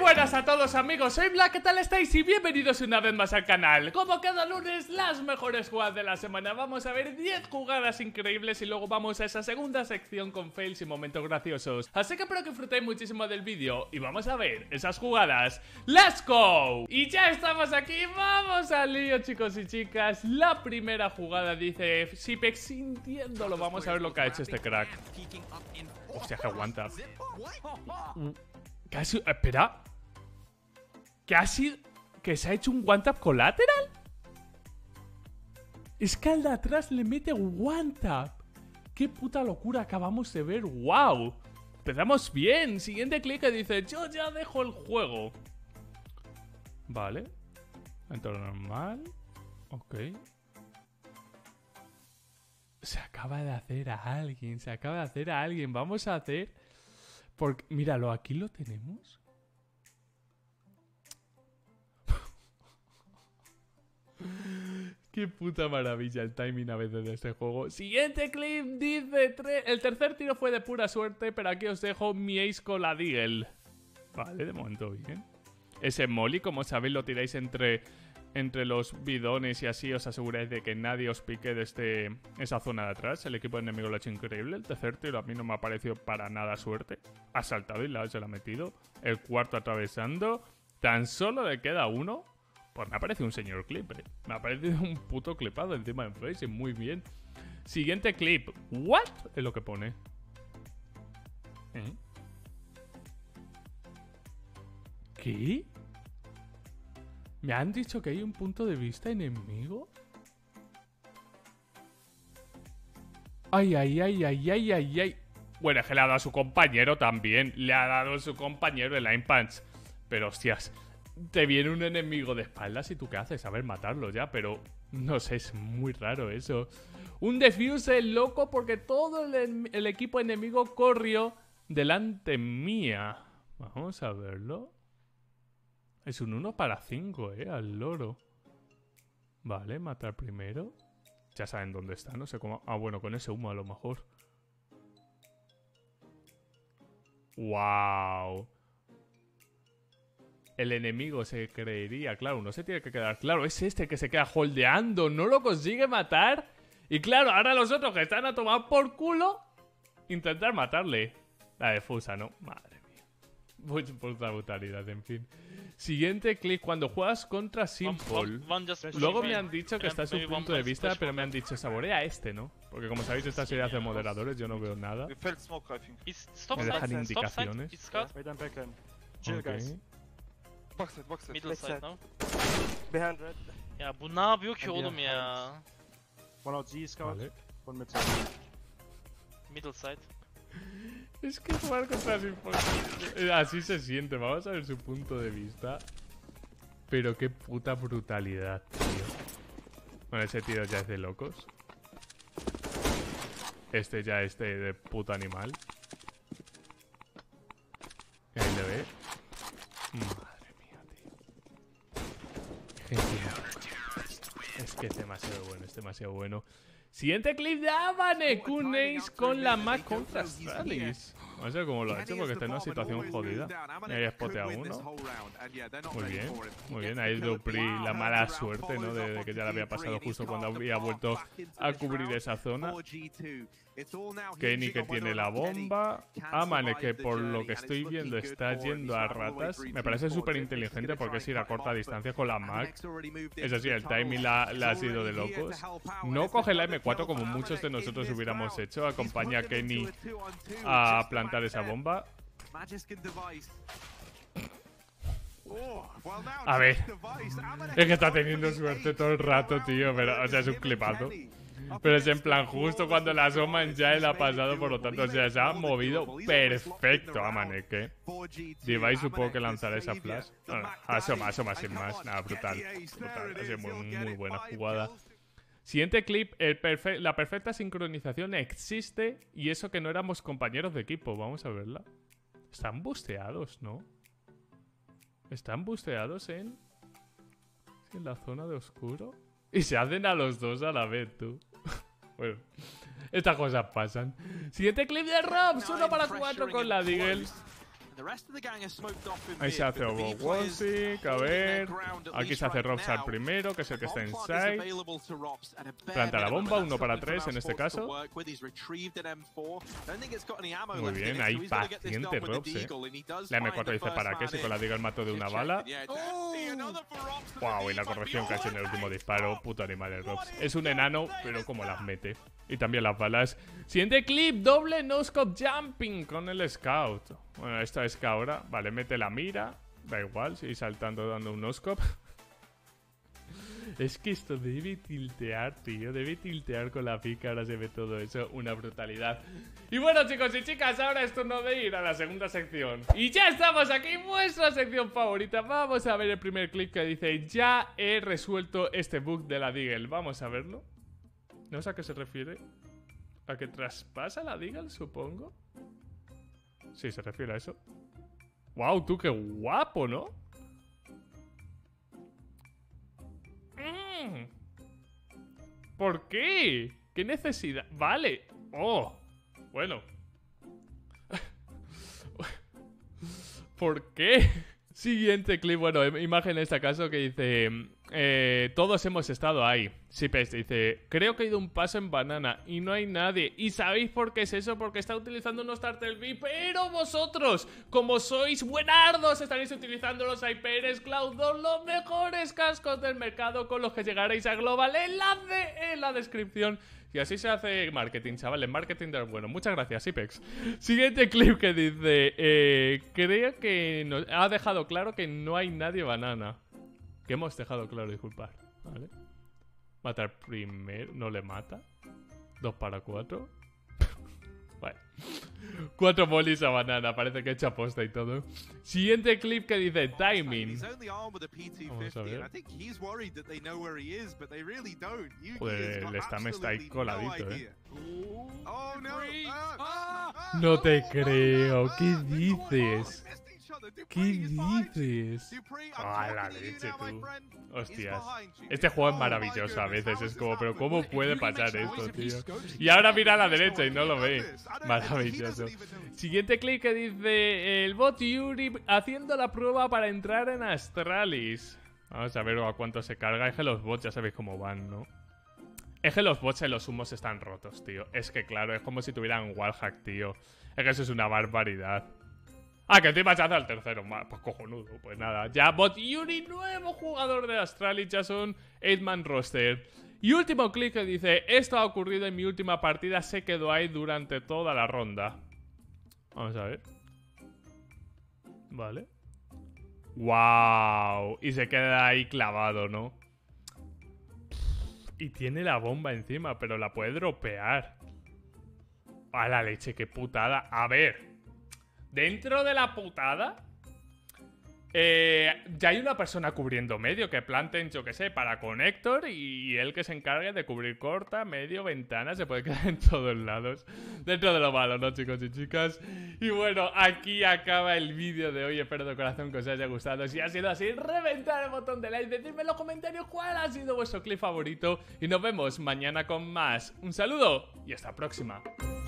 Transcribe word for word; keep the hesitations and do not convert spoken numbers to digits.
buenas a todos amigos, soy Black, ¿qué tal estáis? Y bienvenidos una vez más al canal. Como cada lunes, las mejores jugadas de la semana. Vamos a ver diez jugadas increíbles y luego vamos a esa segunda sección con fails y momentos graciosos. Así que espero que disfrutéis muchísimo del vídeo y vamos a ver esas jugadas. ¡Let's go! Y ya estamos aquí, vamos al lío, chicos y chicas. La primera jugada dice Sipex sintiéndolo, vamos a ver lo que ha hecho este crack. Hostia, que aguanta. ¿Qué ha sido? Espera. ¿Qué ha sido? ¿Que se ha hecho un one tap colateral? Es que al de atrás le mete one tap. ¡Qué puta locura acabamos de ver! ¡Wow! Empezamos bien. Siguiente clic que dice yo ya dejo el juego. Vale. Entorno normal. Ok. Se acaba de hacer a alguien. Se acaba de hacer a alguien. Vamos a hacer... Porque, míralo, aquí lo tenemos. Qué puta maravilla el timing a veces de este juego. Siguiente clip dice... El tercer tiro fue de pura suerte, pero aquí os dejo mi ace con la Deagle. Vale, de momento bien. Ese molly, como sabéis, lo tiráis entre... Entre los bidones y así os aseguráis de que nadie os pique desde esa zona de atrás. El equipo enemigo lo ha hecho increíble. El tercer tiro a mí no me ha parecido para nada suerte. Ha saltado y la, se lo ha metido. El cuarto atravesando. Tan solo le queda uno. Pues me ha parecido un señor clip, eh. Me ha parecido un puto clipado encima en face. Muy bien. Siguiente clip. ¿What? Es lo que pone. ¿Eh? ¿Qué? ¿Me han dicho que hay un punto de vista enemigo? Ay, ay, ay, ay, ay, ay, ay. Bueno, es que le ha dado a su compañero también. Le ha dado a su compañero el line punch. Pero, hostias, te viene un enemigo de espaldas y tú qué haces, a ver, matarlo ya. Pero, no sé, es muy raro eso. Un defuse loco porque todo el, el equipo enemigo corrió delante mía. Vamos a verlo. Es un uno para cinco, eh, al loro. Vale, matar primero. Ya saben dónde está, no sé cómo... Ah, bueno, con ese humo a lo mejor. ¡Wow! El enemigo se creería, claro, no se tiene que quedar claro. Es este que se queda holdeando, no lo consigue matar. Y claro, ahora los otros que están a tomar por culo, intentar matarle. La defusa, ¿no? Madre mía. Mucha puta brutalidad, en fin. Siguiente clip, cuando juegas contra Simple. Luego me han dicho que está a su punto de vista, pero me han dicho saborea este, ¿no? Porque como sabéis, esta serie hace moderadores, yo no veo nada. Me dejan indicaciones. Okay. Middle side, no? Ya bu ne yapıyor ki oğlum ya? Vale. Middle side. Es que jugar contra Simple... Así se siente, vamos a ver su punto de vista. Pero qué puta brutalidad, tío. Bueno, ese tío ya es de locos. Este ya es de, de puto animal. Ahí le ve. Madre mía, tío. Genial. Es que es demasiado bueno, es demasiado bueno. Siguiente clip de Amanek, un ace con la Mac contra Astralis. Vamos a ver cómo lo ha hecho porque está en una situación jodida. Ahí spotea uno. Muy bien, muy bien. Ahí Dupri la mala suerte, ¿no? De, de que ya le había pasado justo cuando había vuelto a cubrir esa zona. Kenny que tiene la bomba. Amanek que por lo que estoy viendo está yendo a ratas. Me parece súper inteligente porque es ir a corta distancia con la Mac. Eso sí, el timing la, la ha sido de locos. No coge la eme cuatro como muchos de nosotros hubiéramos hecho. Acompaña a Kenny a plantar esa bomba. A ver, es que está teniendo suerte todo el rato, tío. Pero, o sea, es un clipazo. Pero es en plan, justo cuando la asoman ya él ha pasado, por lo tanto, o sea, se ha movido perfecto a Amanek, ¿eh? Device supongo que lanzará esa flash. No, no, asoma, asoma sin más. Nada, brutal. Brutal. Ha sido muy, muy buena jugada. Siguiente clip, el perfe la perfecta sincronización existe y eso que no éramos compañeros de equipo. Vamos a verla. Están busteados, ¿no? Están busteados en... en la zona de oscuro. Y se hacen a los dos a la vez, tú. Bueno, estas cosas pasan. Siguiente clip de Robs, uno para cuatro con la Deagle. Ahí se hace Overwolsic, a ver. Aquí se hace Rockstar primero, que es el que está inside. Planta la bomba, uno para tres en este caso. Muy bien, ahí paciente Robs, eh. La eme cuatro dice para qué, si con la Deagle mato de una bala. Wow, y la corrección que ha hecho en el último disparo. Puto animal el Robs. Es un enano, pero como las mete. Y también las balas. Siguiente clip, doble no-scope jumping con el Scout. Bueno, esta es que ahora, vale, mete la mira. Da igual, sigue saltando dando un no-scope. Es que esto debe tiltear, tío. Debe tiltear con la pica. Ahora se ve todo eso. Una brutalidad. Y bueno, chicos y chicas, ahora es turno de ir a la segunda sección. Y ya estamos aquí en vuestra sección favorita. Vamos a ver el primer clip que dice: ya he resuelto este bug de la Deagle. Vamos a verlo. No sé a qué se refiere. ¿A que traspasa la Deagle, supongo? Sí, se refiere a eso. Wow, tú qué guapo, ¿no? Mm. ¿Por qué? ¿Qué necesidad? Vale. Oh. Bueno. ¿Por qué? Siguiente clip, bueno, imagen en este caso que dice: eh, todos hemos estado ahí. Sipes dice: creo que he ido un paso en banana y no hay nadie. ¿Y sabéis por qué es eso? Porque está utilizando unos Turtle V. Pero vosotros, como sois buenardos, estaréis utilizando los Hyperes Cloud dos, los mejores cascos del mercado, con los que llegaréis a Global. Enlace en la descripción. Y así se hace marketing, chavales. Marketing del bueno. Muchas gracias, Ipex. Siguiente clip que dice: eh, creo que nos ha dejado claro que no hay nadie banana. Que hemos dejado claro, disculpar. Vale. Matar primero. No le mata. Dos para cuatro. Vale. Cuatro bolis a banana. Parece que echa posta y todo. Siguiente clip que dice: timing. Vamos a ver. Joder, el Stam está ahí coladito, eh. No te creo. ¿Qué dices? ¿Qué dices? ¡Ah, la leche, tú! Hostias. Este juego es maravilloso a veces. Es como, pero ¿cómo puede pasar esto, tío? Y ahora mira a la derecha y no lo ve. Maravilloso. Siguiente clip que dice: el bot Yuri haciendo la prueba para entrar en Astralis. Vamos a ver a cuánto se carga. Es que los bots ya sabéis cómo van, ¿no? Es que los bots en los humos están rotos, tío. Es que claro, es como si tuvieran wallhack, tío. Es que eso es una barbaridad. Ah, que encima se hace al tercero. Pues cojonudo. Pues nada. Ya bot Yuri, nuevo jugador de Astralis. Ya son eight man roster. Y último clip que dice: esto ha ocurrido en mi última partida. Se quedó ahí durante toda la ronda. Vamos a ver. Vale. Wow. Y se queda ahí clavado, ¿no? Y tiene la bomba encima, pero la puede dropear. A la leche, qué putada. A ver. Dentro de la putada, eh, ya hay una persona cubriendo medio que planten, yo que sé, para conector y él que se encargue de cubrir corta, medio, ventana. Se puede quedar en todos lados. Dentro de lo malo, ¿no, chicos y chicas? Y bueno, aquí acaba el vídeo de hoy. Espero de corazón que os haya gustado. Si ha sido así, reventar el botón de like, decidme en los comentarios cuál ha sido vuestro clip favorito. Y nos vemos mañana con más. Un saludo y hasta la próxima.